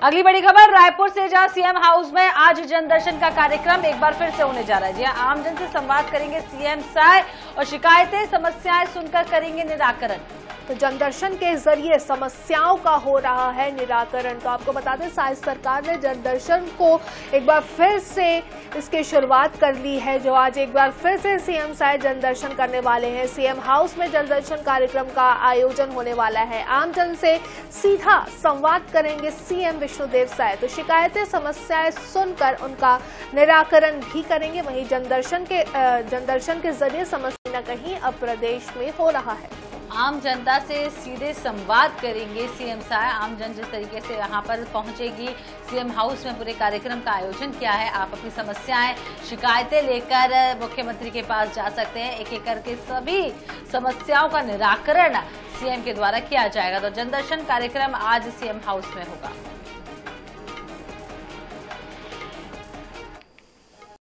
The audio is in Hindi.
अगली बड़ी खबर रायपुर से, जहां सीएम हाउस में आज जनदर्शन का कार्यक्रम एक बार फिर से होने जा रहा है। जी हां, आमजन से संवाद करेंगे सीएम साय और शिकायतें समस्याएं सुनकर करेंगे निराकरण। तो जनदर्शन के जरिए समस्याओं का हो रहा है निराकरण। तो आपको बता दें, साय सरकार ने जनदर्शन को एक बार फिर से इसकी शुरुआत कर ली है, जो आज एक बार फिर से सीएम साय जनदर्शन करने वाले हैं। सीएम हाउस में जनदर्शन कार्यक्रम का आयोजन होने वाला है। आमजन से सीधा संवाद करेंगे सीएम विष्णुदेव साय। तो शिकायतें समस्याएं सुनकर उनका निराकरण भी करेंगे। वहीं जनदर्शन के जरिए समस्या न कहीं अब प्रदेश में हो रहा है। आम जनता से सीधे संवाद करेंगे सीएम साय। आम जन जिस तरीके से यहाँ पर पहुंचेगी, सीएम हाउस में पूरे कार्यक्रम का आयोजन किया है। आप अपनी समस्याएं, शिकायतें लेकर मुख्यमंत्री के पास जा सकते हैं। एक एक करके सभी समस्याओं का निराकरण सीएम के द्वारा किया जाएगा। तो जनदर्शन कार्यक्रम आज सीएम हाउस में होगा।